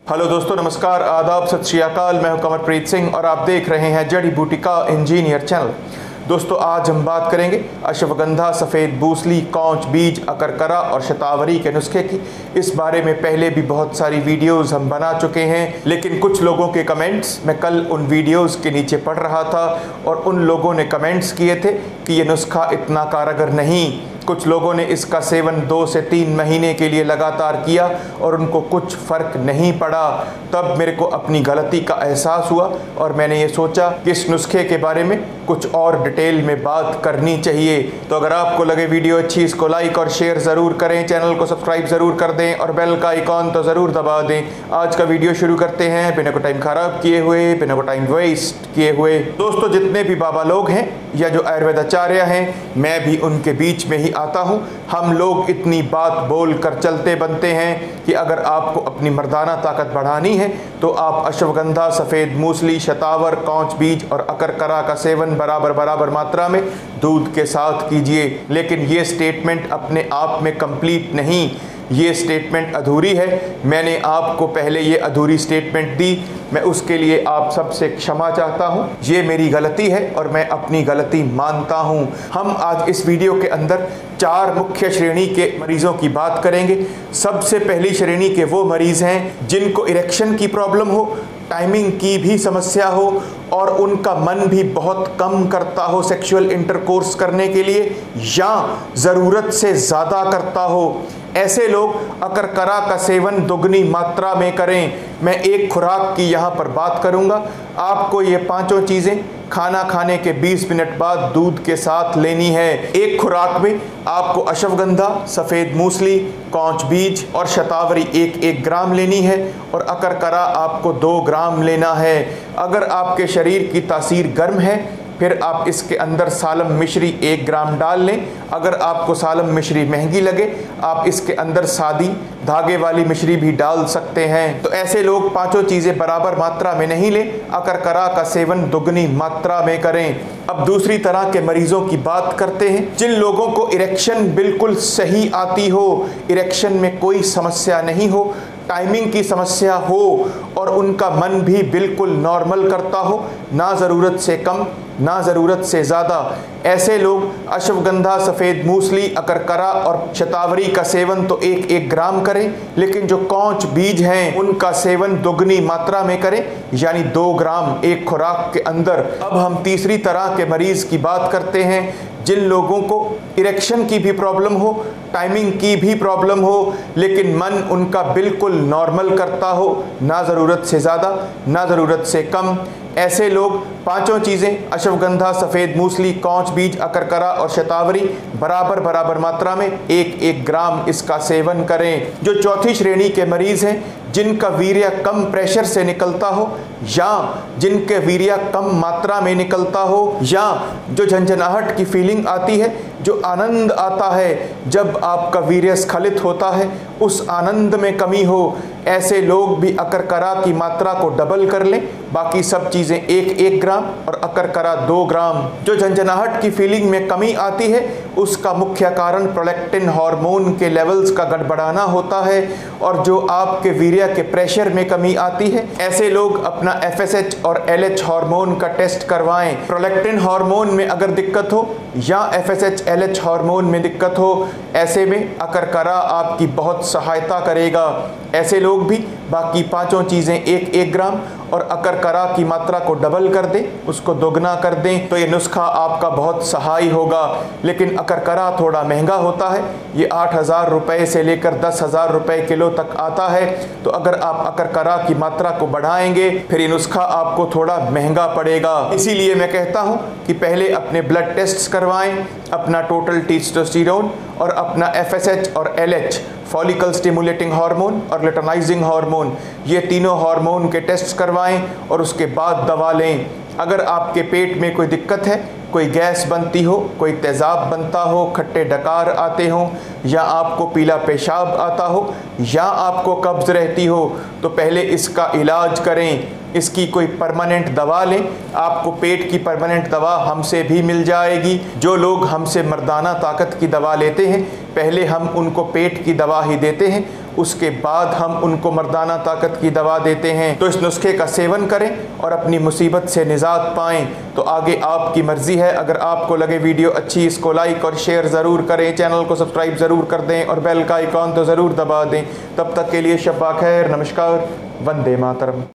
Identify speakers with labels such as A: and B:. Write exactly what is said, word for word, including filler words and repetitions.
A: Hello दोस्तों, नमस्कार, आदाब, सत श्री अकाल। मैं हूं कमरप्रीत सिंह और आप देख रहे हैं जड़ी बूटी का इंजीनियर चैनल। दोस्तों, आज हम बात करेंगे अश्वगंधा, सफ़ेद बूसली, कौच बीज, अकरकरा और शतावरी के नुस्खे की। इस बारे में पहले भी बहुत सारी वीडियोस हम बना चुके हैं, लेकिन कुछ लोगों के कमेंट्स मैं कल उन वीडियोस के नीचे पढ़ रहा था और उन लोगों ने कमेंट्स किए थे कि ये नुस्खा इतना कारगर नहीं। कुछ लोगों ने इसका सेवन दो से तीन महीने के लिए लगातार किया और उनको कुछ फ़र्क नहीं पड़ा। तब मेरे को अपनी गलती का एहसास हुआ और मैंने ये सोचा कि इस नुस्खे के बारे में कुछ और डिटेल में बात करनी चाहिए। तो अगर आपको लगे वीडियो अच्छी, इसको लाइक और शेयर ज़रूर करें, चैनल को सब्सक्राइब ज़रूर कर दें और बेल का आइकॉन तो ज़रूर दबा दें। आज का वीडियो शुरू करते हैं बिना को टाइम ख़राब किए हुए, बिना को टाइम वेस्ट किए हुए। दोस्तों, जितने भी बाबा लोग हैं या जो आयुर्वेदाचार्य हैं, मैं भी उनके बीच में ही आता हूँ। हम लोग इतनी बात बोल कर चलते बनते हैं कि अगर आपको अपनी मर्दाना ताकत बढ़ानी है तो आप अश्वगंधा, सफ़ेद मूसली, शतावर, कौच बीज और अकरकरा का सेवन बराबर बराबर मात्रा में दूध के साथ कीजिए। लेकिन ये स्टेटमेंट अपने आप में कंप्लीट नहीं, ये स्टेटमेंट अधूरी है। मैंने आपको पहले ये अधूरी स्टेटमेंट दी, मैं उसके लिए आप सबसे क्षमा चाहता हूँ। ये मेरी गलती है और मैं अपनी गलती मानता हूँ। हम आज इस वीडियो के अंदर चार मुख्य श्रेणी के मरीज़ों की बात करेंगे। सबसे पहली श्रेणी के वो मरीज़ हैं जिनको इरेक्शन की प्रॉब्लम हो, टाइमिंग की भी समस्या हो और उनका मन भी बहुत कम करता हो सेक्सुअल इंटरकोर्स करने के लिए या ज़रूरत से ज़्यादा करता हो। ऐसे लोग अकरकरा का सेवन दुगनी मात्रा में करें। मैं एक खुराक की यहाँ पर बात करूँगा। आपको ये पांचों चीज़ें खाना खाने के बीस मिनट बाद दूध के साथ लेनी है। एक खुराक में आपको अश्वगंधा, सफ़ेद मूसली, कौच बीज और शतावरी एक एक ग्राम लेनी है और अकरकरा आपको दो ग्राम लेना है। अगर आपके शरीर की तासीर गर्म है फिर आप इसके अंदर सालम मिश्री एक ग्राम डाल लें। अगर आपको सालम मिश्री महंगी लगे आप इसके अंदर सादी धागे वाली मिश्री भी डाल सकते हैं। तो ऐसे लोग पांचों चीज़ें बराबर मात्रा में नहीं लें, अकरकरा का सेवन दुगनी मात्रा में करें। अब दूसरी तरह के मरीजों की बात करते हैं, जिन लोगों को इरेक्शन बिल्कुल सही आती हो, इरेक्शन में कोई समस्या नहीं हो, टाइमिंग की समस्या हो और उनका मन भी बिल्कुल नॉर्मल करता हो, ना ज़रूरत से कम ना ज़रूरत से ज़्यादा। ऐसे लोग अश्वगंधा, सफ़ेद मूसली, अकरकरा और शतावरी का सेवन तो एक एक ग्राम करें, लेकिन जो कौच बीज हैं उनका सेवन दुगनी मात्रा में करें, यानी दो ग्राम एक खुराक के अंदर। अब हम तीसरी तरह के मरीज़ की बात करते हैं, जिन लोगों को इरेक्शन की भी प्रॉब्लम हो, टाइमिंग की भी प्रॉब्लम हो, लेकिन मन उनका बिल्कुल नॉर्मल करता हो, ना ज़रूरत से ज़्यादा ना ज़रूरत से कम। ऐसे लोग पांचों चीज़ें अश्वगंधा, सफ़ेद मूसली, कौच बीज, अकरकरा और शतावरी बराबर बराबर मात्रा में एक एक ग्राम इसका सेवन करें। जो चौथी श्रेणी के मरीज़ हैं, जिनका वीर्य कम प्रेशर से निकलता हो या जिनके वीर्य कम मात्रा में निकलता हो या जो झंझनाहट की फीलिंग आती है, जो आनंद आता है जब आपका वीर्य स्खलित होता है, उस आनंद में कमी हो, ऐसे लोग भी अकरकरा की मात्रा को डबल कर लें। बाकी सब चीज़ें एक एक ग्राम और अकरकरा दो ग्राम। जो झंझनाहट की फीलिंग में कमी आती है उसका मुख्य कारण प्रोलैक्टिन हार्मोन के लेवल्स का गड़बड़ाना होता है और जो आपके वीर्य के प्रेशर में कमी आती है, ऐसे लोग अपना एफ एस एच और एल एच हार्मोन का टेस्ट करवाएं। प्रोलैक्टिन हार्मोन में अगर दिक्कत हो या F S H L H hormone में दिक्कत हो, ऐसे में अकरकरा आपकी बहुत सहायता करेगा। ऐसे लोग भी बाकी पांचों चीज़ें एक एक ग्राम और अकरकरा की मात्रा को डबल कर दें, उसको दोगुना कर दें, तो ये नुस्खा आपका बहुत सहाय होगा। लेकिन अकरकरा थोड़ा महंगा होता है, ये आठ हज़ार रुपये से लेकर दस हज़ार रुपये किलो तक आता है। तो अगर आप अकरकरा की मात्रा को बढ़ाएंगे फिर ये नुस्खा आपको थोड़ा महंगा पड़ेगा। इसीलिए मैं कहता हूँ कि पहले अपने ब्लड टेस्ट करवाएं, अपना टोटल टेस्टोस्टेरोन और अपना एफ एस एच और L H, follicle stimulating hormone और लुटेनाइजिंग हार्मोन, ये तीनों हार्मोन के टेस्ट करवाएं और उसके बाद दवा लें। अगर आपके पेट में कोई दिक्कत है कोई गैस बनती हो, कोई तेज़ाब बनता हो, खट्टे डकार आते हों, या आपको पीला पेशाब आता हो, या आपको कब्ज़ रहती हो, तो पहले इसका इलाज करें। इसकी कोई परमानेंट दवा लें। आपको पेट की परमानेंट दवा हमसे भी मिल जाएगी। जो लोग हमसे मर्दाना ताकत की दवा लेते हैं, पहले हम उनको पेट की दवा ही देते हैं, उसके बाद हम उनको मर्दाना ताकत की दवा देते हैं। तो इस नुस्खे का सेवन करें और अपनी मुसीबत से निजात पाएँ। तो आगे आपकी मर्ज़ी है। अगर आपको लगे वीडियो अच्छी, इसको लाइक और शेयर ज़रूर करें, चैनल को सब्सक्राइब ज़रूर कर दें और बेल का आइकॉन तो ज़रूर दबा दें। तब तक के लिए शब्बा खैर, नमस्कार, वंदे मातरम।